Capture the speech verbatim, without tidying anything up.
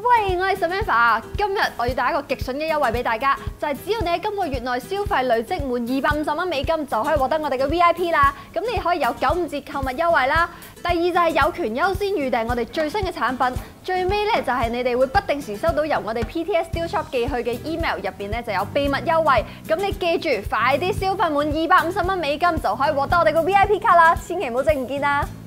喂，我係 Samantha，今日我要帶一個極筍嘅優惠俾大家，就係、是、只要你喺今個月內消費累積滿二百五十蚊美金，就可以獲得我哋嘅 V I P 啦。咁你可以有九五折購物優惠啦。第二就係有權優先預訂我哋最新嘅產品。最尾咧就係你哋會不定時收到由我哋 P T S Deal Shop 寄去嘅 email 入邊咧就有秘密優惠。咁你記住，快啲消費滿二百五十蚊美金就可以獲得我哋嘅 V I P 卡啦，千祈唔好整唔見啊！